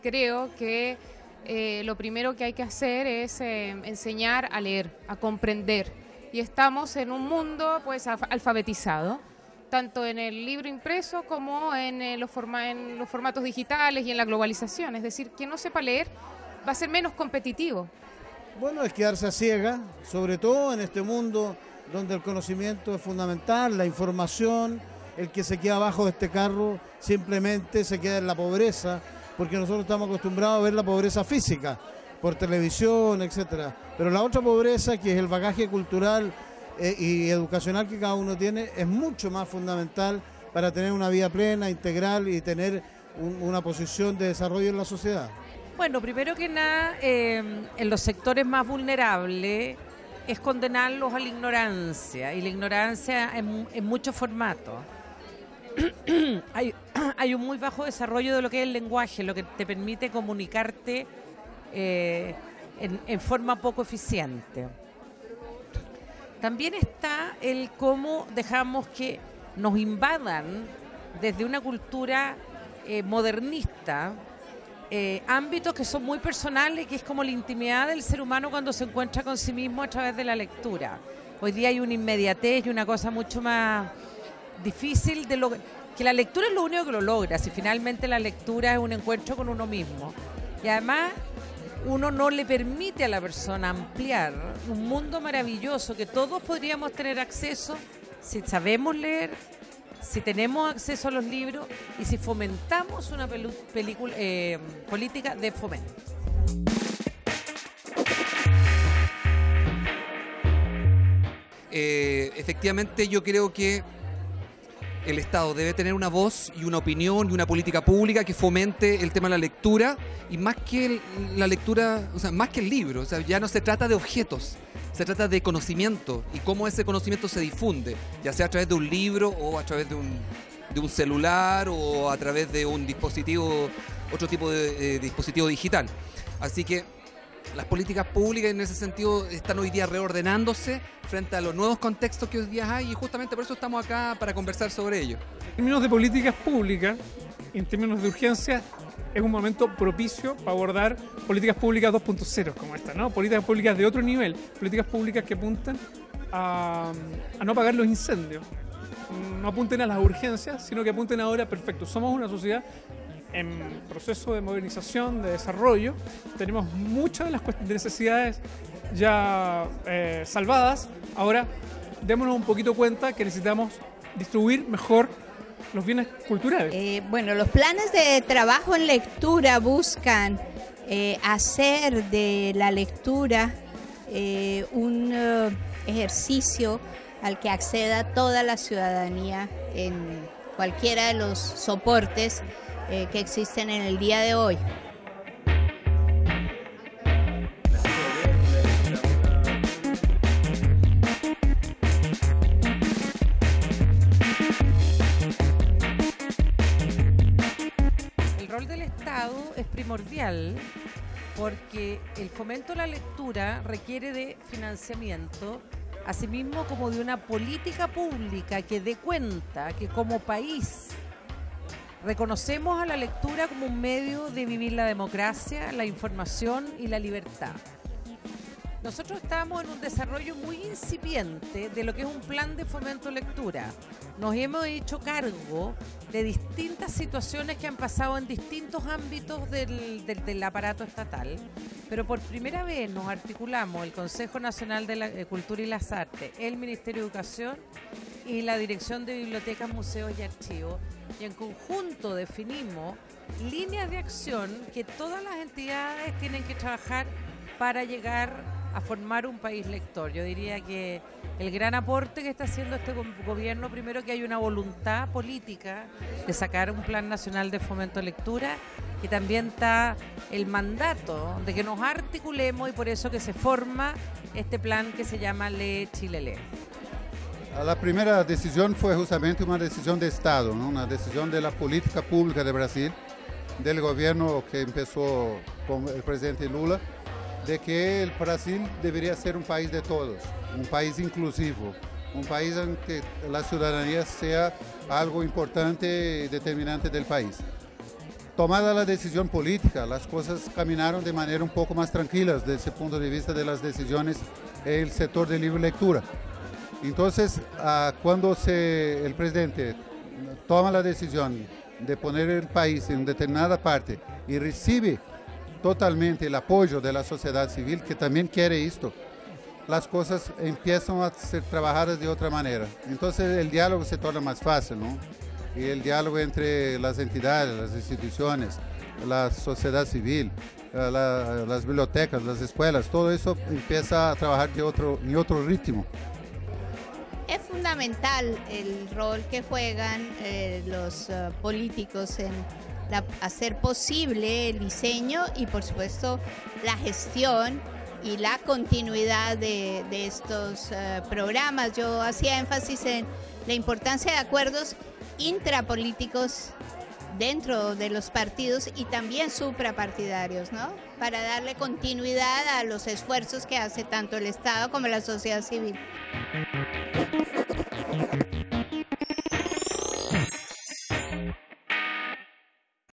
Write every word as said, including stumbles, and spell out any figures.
creo que eh, lo primero que hay que hacer es eh, enseñar a leer, a comprender. Y estamos en un mundo pues alfabetizado, tanto en el libro impreso como en, eh, los, forma en los formatos digitales y en la globalización. Es decir, quien no sepa leer va a ser menos competitivo. Bueno, es quedarse a ciega, sobre todo en este mundo donde el conocimiento es fundamental, la información. El que se queda abajo de este carro simplemente se queda en la pobreza, porque nosotros estamos acostumbrados a ver la pobreza física, por televisión, etcétera. Pero la otra pobreza, que es el bagaje cultural eh, y educacional que cada uno tiene, es mucho más fundamental para tener una vida plena, integral y tener un, una posición de desarrollo en la sociedad. Bueno, primero que nada, eh, en los sectores más vulnerables es condenarlos a la ignorancia, y la ignorancia en, en muchos formatos. hay, hay un muy bajo desarrollo de lo que es el lenguaje, lo que te permite comunicarte eh, en, en forma poco eficiente. También está el cómo dejamos que nos invadan desde una cultura eh, modernista eh, ámbitos que son muy personales, que es como la intimidad del ser humano cuando se encuentra con sí mismo a través de la lectura. Hoy día hay una inmediatez y una cosa mucho más difícil de lo que la lectura es lo único que lo logra, si finalmente la lectura es un encuentro con uno mismo. Y además uno no le permite a la persona ampliar un mundo maravilloso que todos podríamos tener acceso si sabemos leer, si tenemos acceso a los libros y si fomentamos una película, eh, política de fomento. Eh, efectivamente, yo creo que el Estado debe tener una voz y una opinión y una política pública que fomente el tema de la lectura, y más que el, la lectura, o sea, más que el libro, o sea, ya no se trata de objetos, se trata de conocimiento y cómo ese conocimiento se difunde, ya sea a través de un libro o a través de un, de un celular o a través de un dispositivo, otro tipo de eh, dispositivo digital. Así que las políticas públicas en ese sentido están hoy día reordenándose frente a los nuevos contextos que hoy día hay, y justamente por eso estamos acá para conversar sobre ello. En términos de políticas públicas, en términos de urgencia, es un momento propicio para abordar políticas públicas dos punto cero como esta, ¿no? Políticas públicas de otro nivel, políticas públicas que apuntan a, a no apagar los incendios, no apunten a las urgencias, sino que apunten ahora, perfecto, somos una sociedad en proceso de modernización, de desarrollo, tenemos muchas de las necesidades ya eh, salvadas, ahora démonos un poquito cuenta que necesitamos distribuir mejor los bienes culturales. Eh, bueno, los planes de trabajo en lectura buscan eh, hacer de la lectura eh, un uh, ejercicio al que acceda toda la ciudadanía en cualquiera de los soportes eh, que existen en el día de hoy. El rol del Estado es primordial porque el fomento de la lectura requiere de financiamiento, asimismo como de una política pública que dé cuenta que como país reconocemos a la lectura como un medio de vivir la democracia, la información y la libertad. Nosotros estamos en un desarrollo muy incipiente de lo que es un plan de fomento de lectura. Nos hemos hecho cargo de distintas situaciones que han pasado en distintos ámbitos del, del, del aparato estatal, pero por primera vez nos articulamos el Consejo Nacional de la Cultura y las Artes, el Ministerio de Educación y la Dirección de Bibliotecas, Museos y Archivos, y en conjunto definimos líneas de acción que todas las entidades tienen que trabajar para llegar a formar un país lector. Yo diría que el gran aporte que está haciendo este gobierno, primero, que hay una voluntad política de sacar un plan nacional de fomento de lectura, y también está el mandato de que nos articulemos, y por eso que se forma este plan que se llama Lee Chile Lee. La primera decisión fue justamente una decisión de Estado, ¿no? Una decisión de la política pública de Brasil, del gobierno que empezó con el presidente Lula, de que el Brasil debería ser un país de todos, un país inclusivo, un país en que la ciudadanía sea algo importante y determinante del país. tomada la decisión política, las cosas caminaron de manera un poco más tranquilas desde ese punto de vista de las decisiones en el sector de libre lectura. Entonces, ah, cuando se, el presidente toma la decisión de poner el país en determinada parte y recibe totalmente el apoyo de la sociedad civil, que también quiere esto, las cosas empiezan a ser trabajadas de otra manera. Entonces el diálogo se torna más fácil, ¿no? Y el diálogo entre las entidades, las instituciones, la sociedad civil, la, las bibliotecas, las escuelas, todo eso empieza a trabajar de otro, en otro ritmo. Es fundamental el rol que juegan eh, los uh, políticos en la, hacer posible el diseño y por supuesto la gestión y la continuidad de, de estos uh, programas. Yo hacía énfasis en la importancia de acuerdos intrapolíticos dentro de los partidos y también suprapartidarios, ¿no? Para darle continuidad a los esfuerzos que hace tanto el Estado como la sociedad civil.